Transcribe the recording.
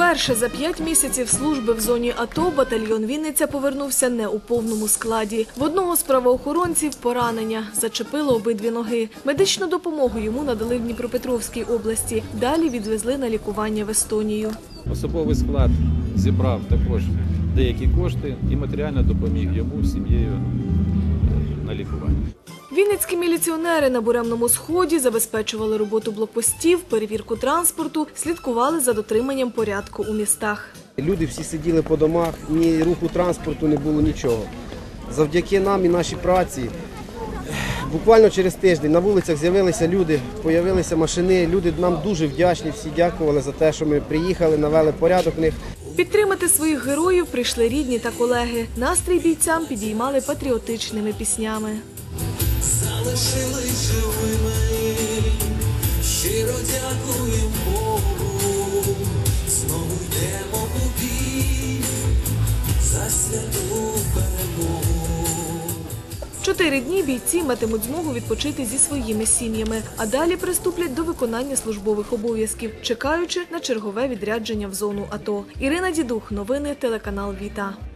Вперше за 5 місяців служби в зоні АТО батальйон «Вінниця» повернувся не у повному складі. В одного з правоохоронців поранення, зачепило обидві ноги. Медичну допомогу йому надали в Дніпропетровській області. Далі відвезли на лікування в Естонію. Особовий склад зібрав також деякі кошти і матеріально допоміг йому з сім'єю на лікування. Вінницькі міліціонери на Буремному сході забезпечували роботу блокпостів, перевірку транспорту, слідкували за дотриманням порядку у містах. Люди всі сиділи по домах, ні руху транспорту не було, нічого. Завдяки нам і нашій праці, буквально через тиждень на вулицях з'явилися люди, з'явилися машини. Люди нам дуже вдячні, всі дякували за те, що ми приїхали, навели порядок в них. Підтримати своїх героїв прийшли рідні та колеги. Настрій бійцям підіймали патріотичними піснями. Залишились живими, щиро дякуємо Богу, знову йдемо у бій за святу перемогу. 4 дні бійці матимуть змогу відпочити зі своїми сім'ями, а далі приступлять до виконання службових обов'язків, чекаючи на чергове відрядження в зону АТО. Ірина Дідух, новини, телеканал «Віта».